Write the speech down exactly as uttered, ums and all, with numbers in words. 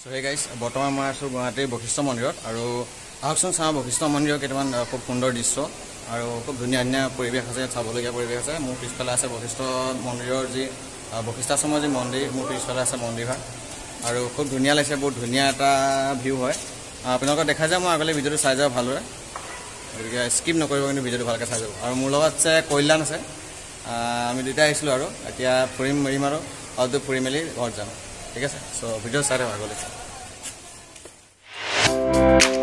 So hey guys, বৰ্তমান মই আছো গুৱাহাটীৰ বশিষ্ঠ মন্দিৰত আৰু আহকচোন চাওঁ বশিষ্ঠ মন্দিৰৰ কেইটামান খুব সুন্দৰ দৃশ্য আৰু খুব ধুনীয়া ধুনীয়া পৰিৱেশ আছে, চাবলগীয়া পৰিৱেশ আছে। মোৰ পিছফালে আছে বশিষ্ঠ মন্দিৰৰ যি বশিষ্ঠাশ্ৰমৰ যি মন্দিৰ, মোৰ পিছফালে আছে মন্দিৰভাগ আৰু খুব ধুনীয়া লাগিছে, বহুত ধুনীয়া এটা ভিউ হয়। আপোনালোকক দেখা যায়, মই আগলৈ ভিডিঅ'টো চাই যাব ভালদৰে, গতিকে স্কিপ নকৰিব, কিন্তু ভিডিঅ'টো ভালকৈ চাই যাব। আৰু মোৰ লগত আছে কল্যাণ আছে, আমি দুইটা আহিছিলোঁ আৰু এতিয়া ফুৰিম মেৰিম আৰু অলপ ফুৰি মেলি ঘৰত যাম, ঠিক আছে। চ' ভিডিঅ' চাই থাকক আগলৈ।